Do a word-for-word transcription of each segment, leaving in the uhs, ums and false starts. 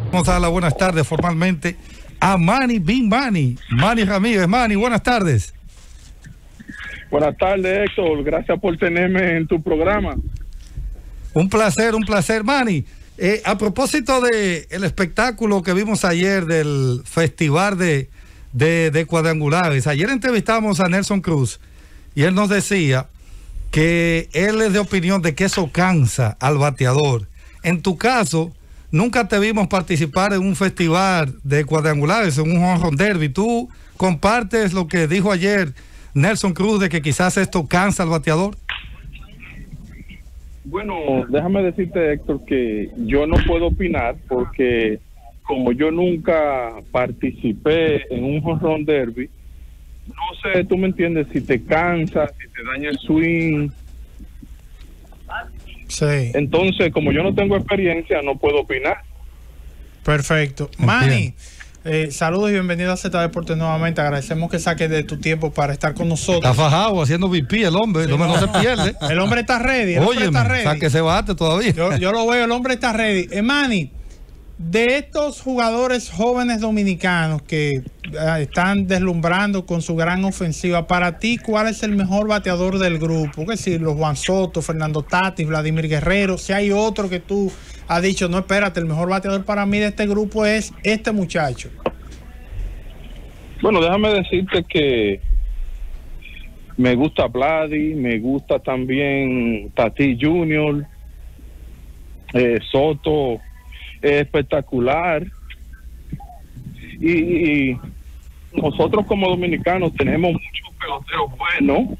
Vamos a dar las buenas tardes formalmente a Manny Big Manny, Manny Ramírez. Manny, buenas tardes. Buenas tardes, Héctor. Gracias por tenerme en tu programa. Un placer, un placer, Manny. Eh, a propósito de el espectáculo que vimos ayer del Festival de, de, de Cuadrangulares, ayer entrevistamos a Nelson Cruz y él nos decía que él es de opinión de que eso cansa al bateador. En tu caso, nunca te vimos participar en un festival de cuadrangulares, en un home run derby. ¿Tú compartes lo que dijo ayer Nelson Cruz de que quizás esto cansa al bateador? Bueno, déjame decirte, Héctor, que yo no puedo opinar porque como yo nunca participé en un home run derby, no sé, tú me entiendes, si te cansa, si te daña el swing. Sí. Entonces, como yo no tengo experiencia, no puedo opinar. Perfecto. Manny, eh, saludos y bienvenido a Z Deportes nuevamente. Agradecemos que saques de tu tiempo para estar con nosotros. Está fajado haciendo V P el hombre, sí, el hombre no, no se pierde. El hombre está ready. El Oye, hombre está ready. O sea, que se bate todavía. Yo, yo lo veo, el hombre está ready. Eh, Manny, de estos jugadores jóvenes dominicanos que eh, están deslumbrando con su gran ofensiva, para ti, ¿cuál es el mejor bateador del grupo? Que si los Juan Soto, Fernando Tatis, Vladimir Guerrero, si hay otro que tú has dicho, no, espérate, el mejor bateador para mí de este grupo es este muchacho. Bueno, déjame decirte que me gusta Vladi, me gusta también Tatis junior, eh, Soto, es espectacular. Y, y nosotros como dominicanos tenemos muchos peloteros buenos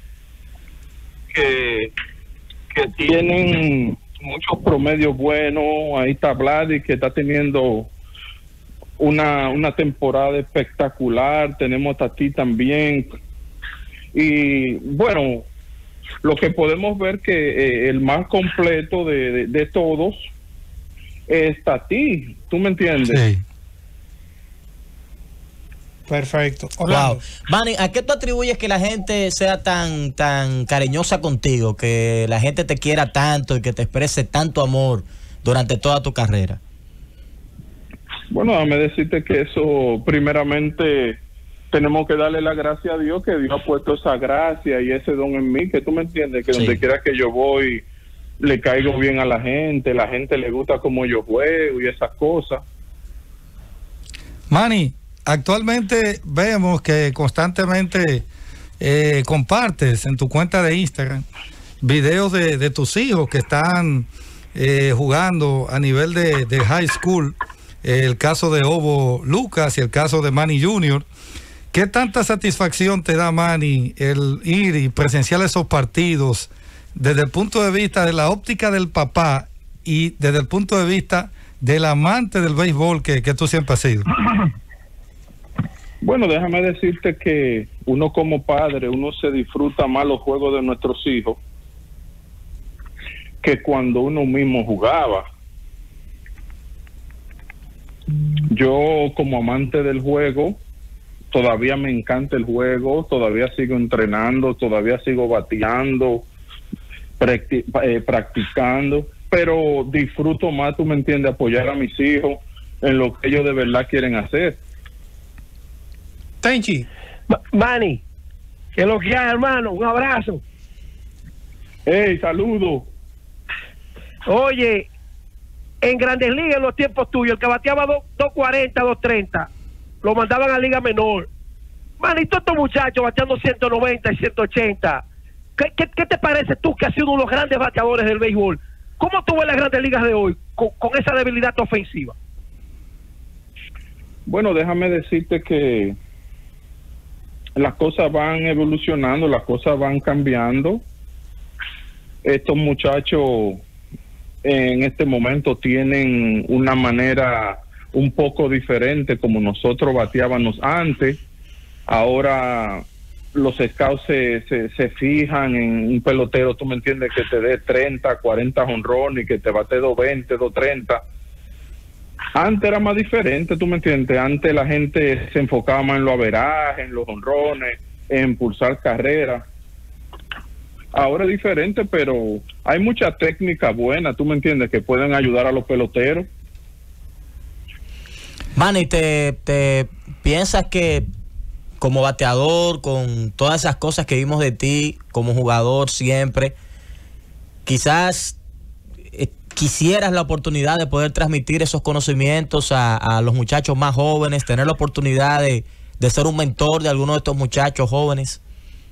que, que tienen muchos promedios buenos. Ahí está Vladi, que está teniendo una, una temporada espectacular. Tenemos a Tatis también. Y bueno, lo que podemos ver que eh, el más completo de, de, de todos es Tatis, ¿tú me entiendes? Sí. Perfecto. Wow. Manny, ¿a qué tú atribuyes que la gente sea tan tan cariñosa contigo, que la gente te quiera tanto y que te exprese tanto amor durante toda tu carrera? Bueno, déjame decirte que eso, primeramente, tenemos que darle la gracia a Dios, que Dios ha puesto esa gracia y ese don en mí, que tú me entiendes, que sí, donde quiera que yo voy, le caigo bien a la gente, la gente le gusta cómo yo juego y esas cosas. Manny, actualmente vemos que constantemente eh, compartes en tu cuenta de Instagram videos de, de tus hijos que están eh, jugando a nivel de, de high school, eh, el caso de Ovo Lucas y el caso de Manny junior ¿Qué tanta satisfacción te da, Manny, el ir y presenciar esos partidos desde el punto de vista de la óptica del papá y desde el punto de vista del amante del béisbol que, que tú siempre has sido? Bueno, déjame decirte que uno como padre, uno se disfruta más los juegos de nuestros hijos que cuando uno mismo jugaba. Yo como amante del juego, todavía me encanta el juego, todavía sigo entrenando, todavía sigo bateando, practi eh, practicando, pero disfruto más, tú me entiendes, apoyar a mis hijos en lo que ellos de verdad quieren hacer. Tenchi. Manny, que lo que hay, hermano, un abrazo. Hey, saludo. Oye, en Grandes Ligas, en los tiempos tuyos, el que bateaba dos cuarenta, dos treinta, lo mandaban a Liga Menor. Manny, todos estos muchachos bateando ciento noventa y ciento ochenta. ¿Qué, qué, ¿Qué te parece tú que has sido uno de los grandes bateadores del béisbol? ¿Cómo tú ves las Grandes Ligas de hoy con, con esa debilidad ofensiva? Bueno, déjame decirte que las cosas van evolucionando, las cosas van cambiando. Estos muchachos en este momento tienen una manera un poco diferente como nosotros bateábamos antes. Ahora los scouts se, se, se fijan en un pelotero, tú me entiendes, que te dé treinta, cuarenta jonrones y que te bate doscientos veinte, doscientos treinta. Antes era más diferente, tú me entiendes. Antes la gente se enfocaba más en los averajes, en los jonrones, en impulsar carreras. Ahora es diferente, pero hay mucha técnica buena, tú me entiendes, que pueden ayudar a los peloteros. Manny, ¿te, te piensas que como bateador, con todas esas cosas que vimos de ti, como jugador siempre, quizás eh, quisieras la oportunidad de poder transmitir esos conocimientos a, a los muchachos más jóvenes, tener la oportunidad de, de ser un mentor de alguno de estos muchachos jóvenes?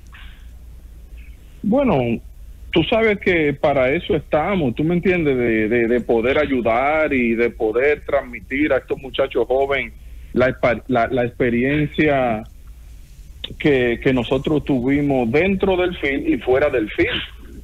Bueno, tú sabes que para eso estamos, tú me entiendes, de, de, de poder ayudar y de poder transmitir a estos muchachos jóvenes la, la, la experiencia que, que nosotros tuvimos dentro del field y fuera del field.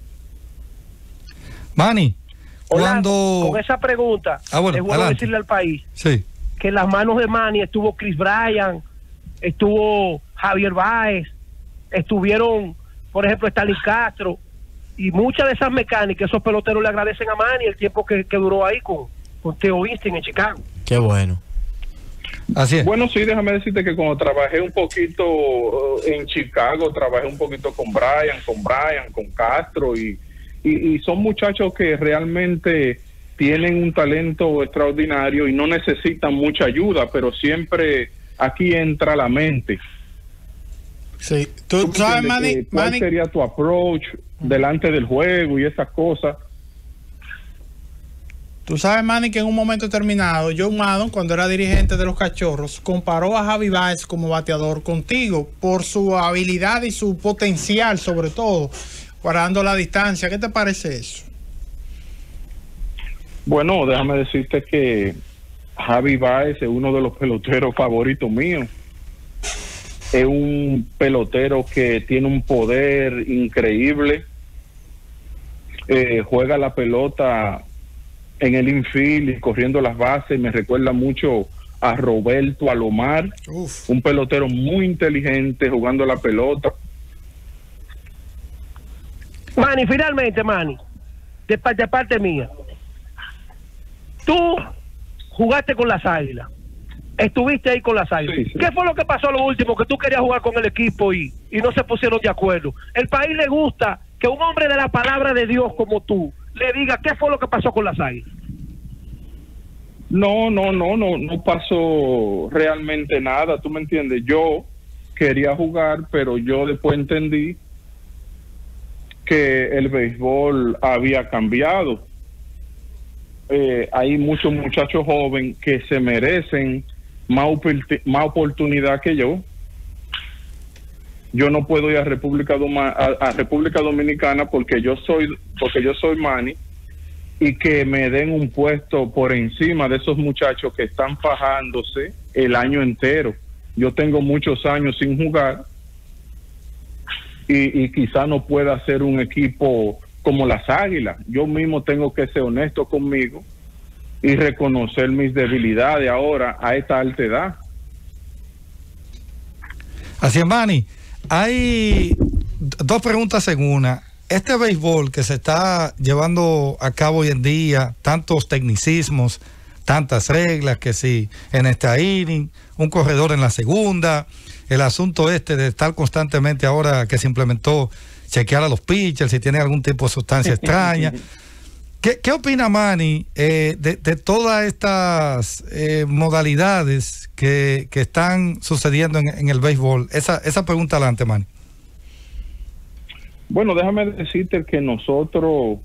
Manny, Orlando, cuando... con esa pregunta, ah, bueno, es bueno adelante. decirle al país Sí. que en las manos de Manny estuvo Chris Bryant, estuvo Javier Báez, estuvieron, por ejemplo, Stanley Castro, y muchas de esas mecánicas, esos peloteros le agradecen a Manny el tiempo que, que duró ahí con, con Theo Instinct en Chicago. Qué bueno. Así es. Bueno, sí, déjame decirte que cuando trabajé un poquito uh, en Chicago, trabajé un poquito con Brian, con Brian, con Castro, y, y, y son muchachos que realmente tienen un talento extraordinario y no necesitan mucha ayuda, pero siempre aquí entra la mente. Sí, tú ¿Tú sabes, entiendes Manny, que ¿Cuál Manny, sería tu approach delante del juego y esas cosas? tú sabes, Manny, que en un momento determinado, John Maddon, cuando era dirigente de los Cachorros, comparó a Javi Báez como bateador contigo por su habilidad y su potencial, sobre todo, guardando la distancia. ¿Qué te parece eso? Bueno, déjame decirte que Javi Báez es uno de los peloteros favoritos míos. Es un pelotero que tiene un poder increíble. Eh, juega la pelota en el infield y corriendo las bases. Me recuerda mucho a Roberto Alomar. Uf. Un pelotero muy inteligente jugando la pelota. Manny, finalmente, Manny, de, pa- de parte mía, tú jugaste con las Águilas, estuviste ahí con las Águilas. Sí, sí. ¿Qué fue lo que pasó lo último? Que tú querías jugar con el equipo y, y no se pusieron de acuerdo. El país le gusta que un hombre de la palabra de Dios como tú le diga qué fue lo que pasó con las Águilas. No, no, no, no, no pasó realmente nada, tú me entiendes. Yo quería jugar, pero yo después entendí que el béisbol había cambiado. Eh, hay muchos muchachos jóvenes que se merecen más, opor- más oportunidad que yo. Yo no puedo ir a República, Doma- a, a República Dominicana porque yo soy porque yo soy Manny, y que me den un puesto por encima de esos muchachos que están fajándose el año entero. Yo tengo muchos años sin jugar y, y quizá no pueda hacer un equipo como las Águilas. Yo mismo tengo que ser honesto conmigo y reconocer mis debilidades ahora a esta alta edad. Así es, Manny. Hay dos preguntas en una. Este béisbol que se está llevando a cabo hoy en día, tantos tecnicismos, tantas reglas, que si en esta inning, un corredor en la segunda, el asunto este de estar constantemente ahora que se implementó, chequear a los pitchers si tienen algún tipo de sustancia extraña. ¿Qué, qué opina Manny eh, de, de todas estas eh, modalidades que, que están sucediendo en, en el béisbol? Esa, esa pregunta adelante, Manny. Bueno, déjame decirte que nosotros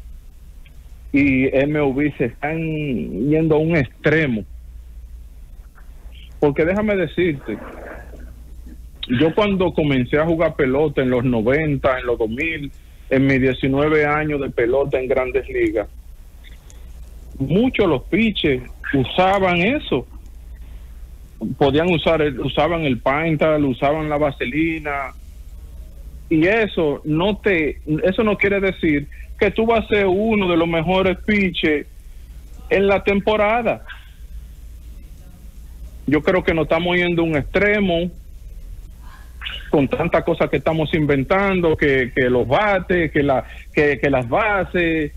y M L B se están yendo a un extremo. Porque déjame decirte, yo cuando comencé a jugar pelota en los noventa, en los dos mil, en mis diecinueve años de pelota en Grandes Ligas, muchos los pitchers usaban eso. Podían usar, el, usaban el Pintal, usaban la vaselina. Y eso no te, eso no quiere decir que tú vas a ser uno de los mejores pitchers en la temporada. Yo creo que nos estamos yendo a un extremo con tantas cosas que estamos inventando, que, que los bates, que, la, que, que las bases.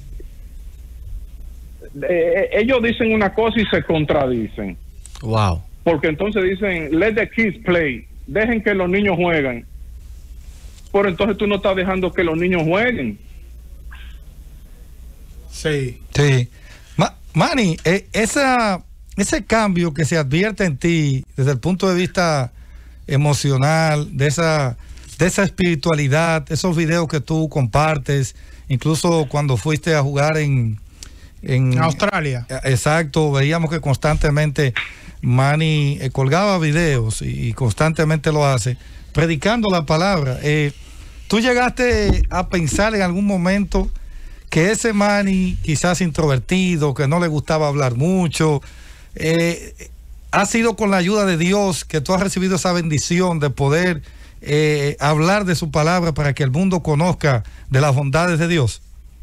Eh, ellos dicen una cosa y se contradicen. Wow. Porque entonces dicen, let the kids play, dejen que los niños jueguen. Pero entonces tú no estás dejando que los niños jueguen. Sí. Sí. Ma Manny, eh, esa, ese cambio que se advierte en ti desde el punto de vista emocional, de esa, de esa espiritualidad, esos videos que tú compartes, incluso cuando fuiste a jugar en, en Australia. Exacto, veíamos que constantemente Manny eh, colgaba videos y, y constantemente lo hace, predicando la palabra. Eh, ¿Tú llegaste a pensar en algún momento que ese Manny, quizás introvertido, que no le gustaba hablar mucho, eh, ha sido con la ayuda de Dios que tú has recibido esa bendición de poder eh, hablar de su palabra para que el mundo conozca de las bondades de Dios?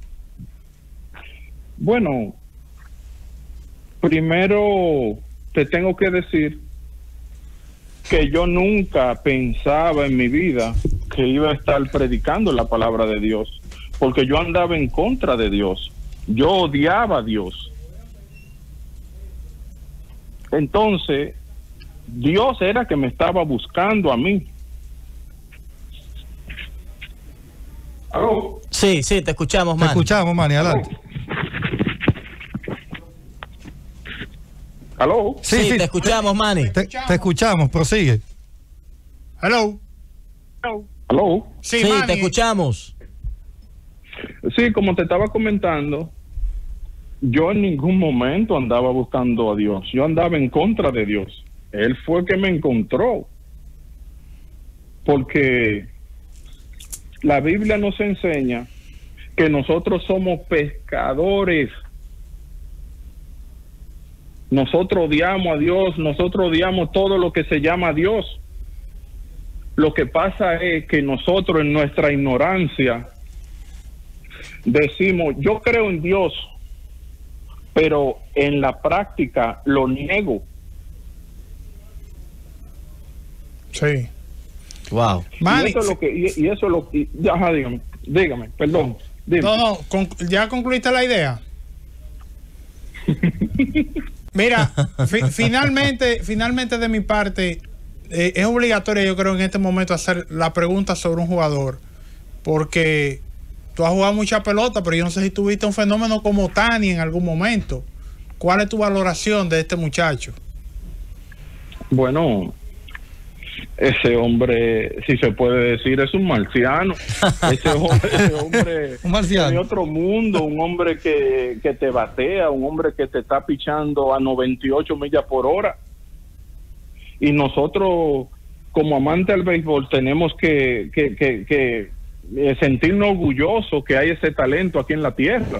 Bueno, primero te tengo que decir que yo nunca pensaba en mi vida que iba a estar predicando la palabra de Dios, porque yo andaba en contra de Dios, yo odiaba a Dios. Entonces, Dios era que me estaba buscando a mí. ¿Aló? Sí, sí, te escuchamos, Manny. Te escuchamos, Manny, adelante. ¿Aló? Sí, sí, te escuchamos, Manny. Te, te escuchamos, prosigue. Hello. ¿Aló? Sí, sí, te escuchamos. Sí, como te estaba comentando, yo en ningún momento andaba buscando a Dios, yo andaba en contra de Dios. Él fue el que me encontró, porque la Biblia nos enseña que nosotros somos pescadores. Nosotros odiamos a Dios, nosotros odiamos todo lo que se llama Dios. Lo que pasa es que nosotros en nuestra ignorancia decimos, yo creo en Dios, pero en la práctica lo niego. Sí. Wow. Y eso es lo que, y, y eso es lo que, ajá, dígame, dígame, perdón. Dime. No, no, con, ¿ya concluiste la idea? Mira, fi, finalmente, finalmente de mi parte, eh, es obligatorio, yo creo, en este momento hacer la pregunta sobre un jugador, porque tú has jugado mucha pelota, pero yo no sé si tuviste un fenómeno como Tani en algún momento. ¿Cuál es tu valoración de este muchacho? Bueno, ese hombre, si se puede decir, es un marciano. Ese hombre, ese hombre un marciano de otro mundo, un hombre que, que te batea, un hombre que te está pichando a noventa y ocho millas por hora. Y nosotros, como amantes del béisbol, tenemos que, que, que, que eh, sentirnos orgullosos que hay ese talento aquí en la tierra.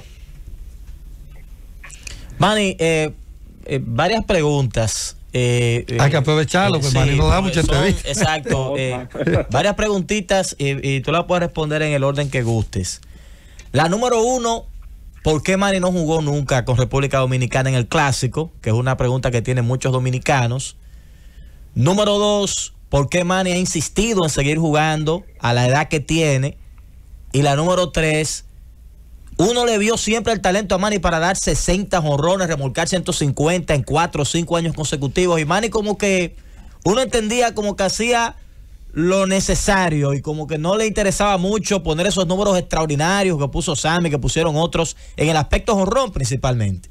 Manny, eh, eh, varias preguntas. Eh, Hay que aprovecharlo, pues, sí, Manny no da mucha entrevista. Exacto. Eh, varias preguntitas y, y tú las puedes responder en el orden que gustes. La número uno, ¿por qué Manny no jugó nunca con República Dominicana en el Clásico? Que es una pregunta que tienen muchos dominicanos. Número dos, ¿por qué Manny ha insistido en seguir jugando a la edad que tiene? Y la número tres, uno le vio siempre el talento a Manny para dar sesenta jonrones, remolcar ciento cincuenta en cuatro o cinco años consecutivos. Y Manny como que uno entendía como que hacía lo necesario y como que no le interesaba mucho poner esos números extraordinarios que puso Sammy, que pusieron otros en el aspecto jonrón principalmente.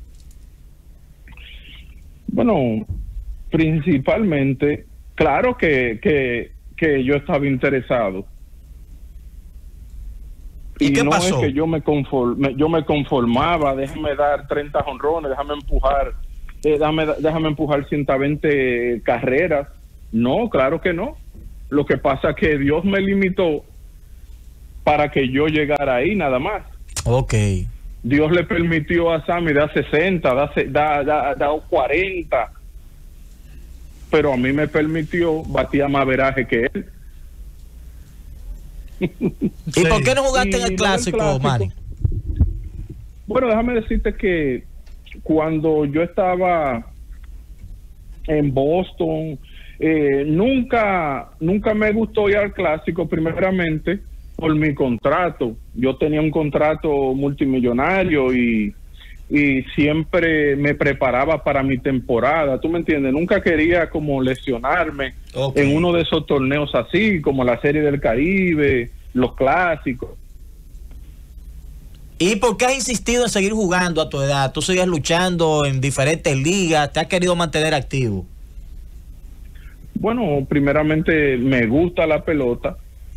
Bueno, principalmente, claro que, que, que yo estaba interesado. ¿Y, y qué no pasó? Es que yo me, conforme, yo me conformaba, déjame dar treinta jonrones, déjame empujar, eh, déjame, déjame empujar ciento veinte carreras. No, claro que no. Lo que pasa es que Dios me limitó para que yo llegara ahí nada más. Ok. Dios le permitió a Sammy dar sesenta, dar da, da, da cuarenta, pero a mí me permitió batir más veraje que él. ¿Y sí. por qué no jugaste y en el clásico, clásico, Manny? Bueno, déjame decirte que cuando yo estaba en Boston, eh, nunca, nunca me gustó ir al clásico, primeramente por mi contrato. Yo tenía un contrato multimillonario y, y siempre me preparaba para mi temporada, ¿tú me entiendes? Nunca quería como lesionarme okay. en uno de esos torneos así, como la Serie del Caribe, los clásicos. ¿Y por qué has insistido en seguir jugando a tu edad? Tú sigues luchando en diferentes ligas, te has querido mantener activo. Bueno, primeramente me gusta la pelota.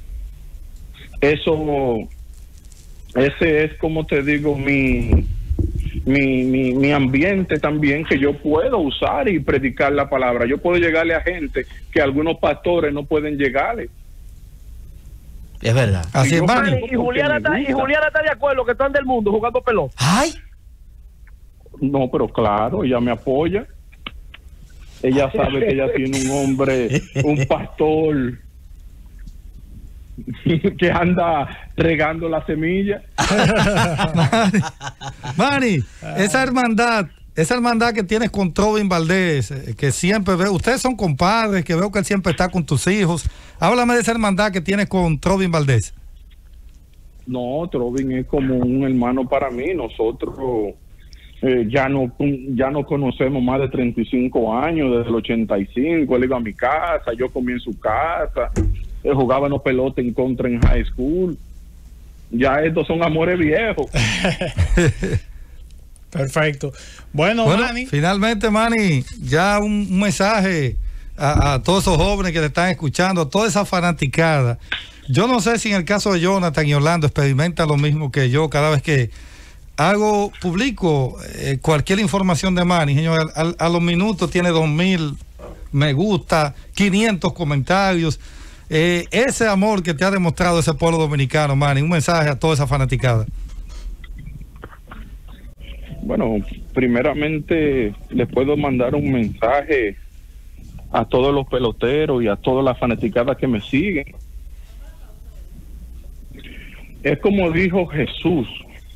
Eso, ese es, como te digo, mi, mi, mi, mi ambiente también, que yo puedo usar y predicar la palabra. Yo puedo llegarle a gente que algunos pastores no pueden llegarle. Es verdad. Así es, Manny. Manny. Y Juliana, está, y Juliana está de acuerdo que están del mundo jugando pelota. ¡Ay! No, pero claro, ella me apoya. Ella sabe que ella tiene un hombre, un pastor que anda regando la semilla. Manny, esa hermandad, esa hermandad que tienes con Trovin Valdés, eh, que siempre veo, ustedes son compadres, que veo que él siempre está con tus hijos. Háblame de esa hermandad que tienes con Trovin Valdés. No, Trovin es como un hermano para mí. Nosotros eh, ya no ya no conocemos más de treinta y cinco años, desde el ochenta y cinco. Él iba a mi casa, yo comí en su casa, él jugaba no pelota en contra en high school. Ya estos son amores viejos. Perfecto. Bueno, Bueno, Manny, finalmente, Manny, ya un, un mensaje a, a todos esos jóvenes que te están escuchando, a toda esa fanaticada. Yo no sé si en el caso de Jonathan y Orlando experimentan lo mismo que yo cada vez que hago público eh, cualquier información de Manny. Señor, a, a los minutos tiene dos mil me gusta, quinientos comentarios. Eh, ese amor que te ha demostrado ese pueblo dominicano, Manny, un mensaje a toda esa fanaticada. Bueno, primeramente les puedo mandar un mensaje a todos los peloteros y a todas las fanaticadas que me siguen. Es como dijo Jesús: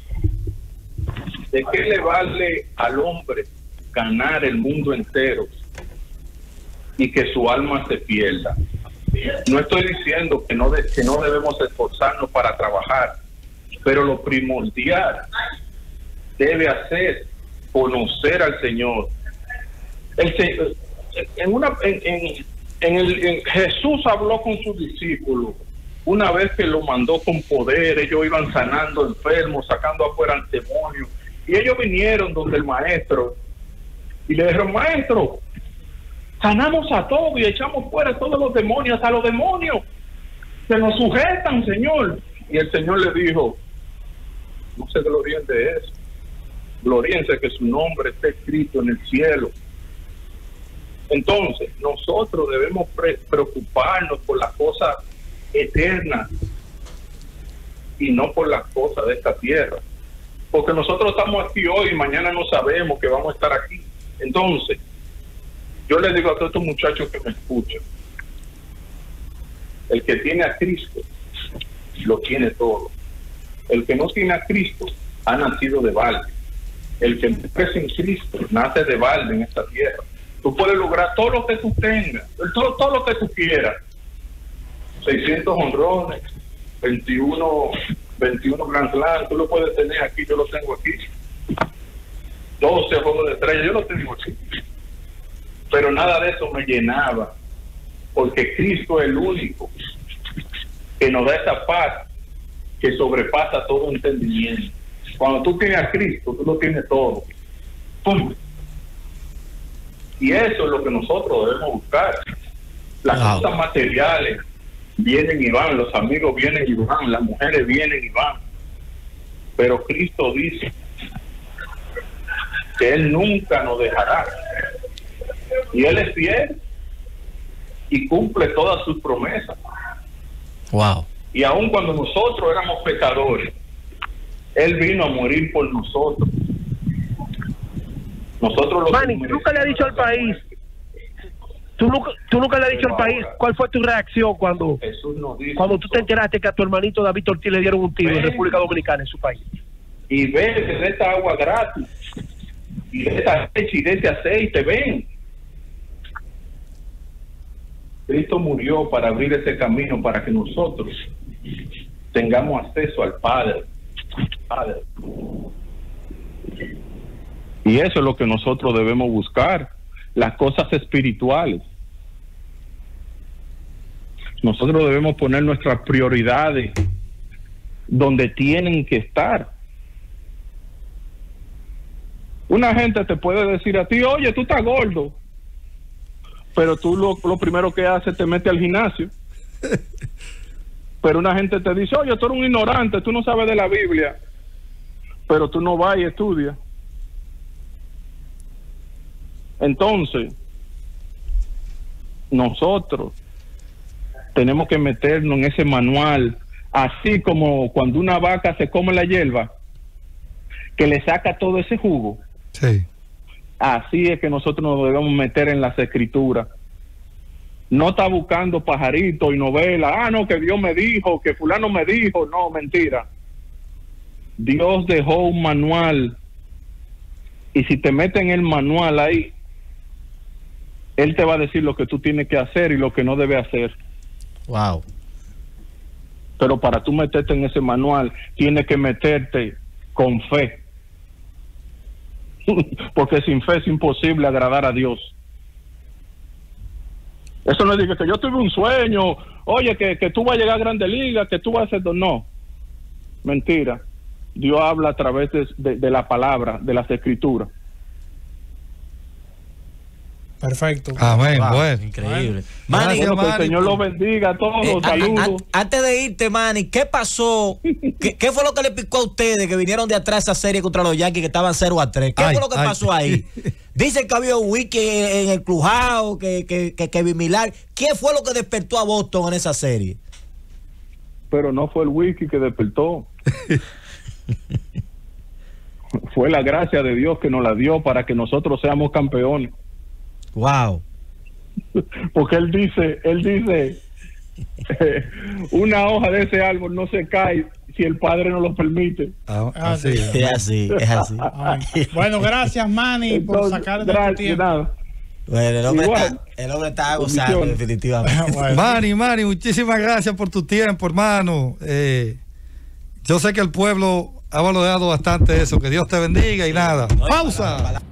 ¿de qué le vale al hombre ganar el mundo entero y que su alma se pierda? No estoy diciendo que no, de, que no debemos esforzarnos para trabajar, pero lo primordial debe hacer conocer al Señor. El, en una, en, en, en el, en Jesús habló con sus discípulos una vez que lo mandó con poder. Ellos iban sanando enfermos, sacando afuera demonios, y ellos vinieron donde el maestro y le dijeron: maestro, sanamos a todos y echamos fuera a todos los demonios, a los demonios se nos sujetan, Señor. Y el Señor le dijo: no se glorien de eso, gloriense que su nombre esté escrito en el cielo. Entonces nosotros debemos pre preocuparnos por las cosas eternas y no por las cosas de esta tierra, porque nosotros estamos aquí hoy y mañana no sabemos que vamos a estar aquí. Entonces yo les digo a todos estos muchachos que me escuchan: el que tiene a Cristo lo tiene todo. El que no tiene a Cristo ha nacido de balde. El que crece en Cristo nace de balde en esta tierra. Tú puedes lograr todo lo que tú tengas, todo, todo lo que tú quieras. seiscientos honrones, veintiuno, veintiuno Grand Slam, tú lo puedes tener aquí, yo lo tengo aquí. doce juegos de estrella, yo lo tengo aquí. Pero nada de eso me llenaba, porque Cristo es el único que nos da esa paz que sobrepasa todo entendimiento. Cuando tú tienes a Cristo, tú lo tienes todo. ¡Pum! Y eso es lo que nosotros debemos buscar. Las wow. cosas materiales vienen y van, los amigos vienen y van, las mujeres vienen y van. Pero Cristo dice que Él nunca nos dejará. Y Él es fiel y cumple todas sus promesas. Wow. Y aun cuando nosotros éramos pecadores, Él vino a morir por nosotros. Nosotros lo Manny, ¿tú nunca le has dicho al país? ¿Tú nunca, tú nunca le has dicho al país cuál fue tu reacción cuando, cuando tú te enteraste que a tu hermanito David Ortiz le dieron un tiro en República Dominicana, en su país? Y ven de esta agua gratis, y de esta leche y de este aceite, ven. Cristo murió para abrir ese camino para que nosotros tengamos acceso al Padre. Padre. Y eso es lo que nosotros debemos buscar, las cosas espirituales. Nosotros debemos poner nuestras prioridades donde tienen que estar. Una gente te puede decir a ti, oye, tú estás gordo, pero tú lo, lo primero que haces te mete al gimnasio. Pero una gente te dice, oye, tú eres un ignorante, tú no sabes de la Biblia, pero tú no vas y estudias. Entonces, nosotros tenemos que meternos en ese manual, así como cuando una vaca se come la hierba, que le saca todo ese jugo. Sí. Así es que nosotros nos debemos meter en las escrituras. No está buscando pajaritos y novelas. Ah, no, que Dios me dijo, que fulano me dijo. No, mentira. Dios dejó un manual. Y si te metes en el manual ahí, Él te va a decir lo que tú tienes que hacer y lo que no debes hacer. Wow. Pero para tú meterte en ese manual, tienes que meterte con fe. Porque sin fe es imposible agradar a Dios. Eso no es que yo tuve un sueño, oye, que, que tú vas a llegar a Grandes Ligas, que tú vas a hacer... No, mentira. Dios habla a través de, de, de la palabra, de las escrituras. Perfecto. Amén. Wow, Bueno. increíble. Gracias, Manny, Bueno, que el Manny, Señor por- los bendiga a todos. eh, a- a- Saludos. a- antes de irte, Manny, ¿qué pasó? ¿Qué, qué fue lo que le picó a ustedes que vinieron de atrás esa serie contra los Yankees que estaban cero a tres? ¿Qué Ay, fue lo que ay. pasó ahí? Dicen que había un wiki en el Clubhouse, que, que, que Kevin Millar. ¿Qué fue lo que despertó a Boston en esa serie? Pero no fue el wiki que despertó. Fue la gracia de Dios que nos la dio para que nosotros seamos campeones. Wow. Porque él dice, él dice, eh, una hoja de ese árbol no se cae si el Padre no lo permite. Ah, Ah, así. sí. Es así, es así. Amén. Bueno, gracias, Manny, por Entonces, sacar de tu gracias, tiempo. nada. Bueno, el hombre, Igual. está, el hombre está gozando, Bendiciones. definitivamente. Bueno, Manny, Manny, muchísimas gracias por tu tiempo, hermano. Eh, yo sé que el pueblo ha valorado bastante eso. Que Dios te bendiga y nada. Pausa.